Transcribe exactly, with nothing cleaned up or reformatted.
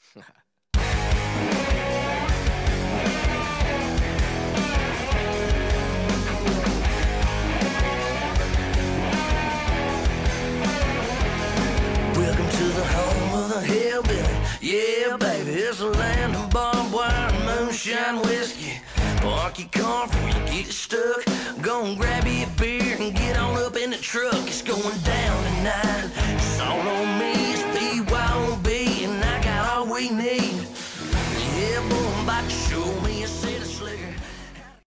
Welcome to the home of the hillbilly. Yeah, baby, it's a land of barbed wire and moonshine whiskey. Park your car before you get it stuck. Go and grab you a beer and get on up in the truck. It's going down tonight. It's all on me. It's B Y O B, and I got all we need. Yeah, boy, I'm about to show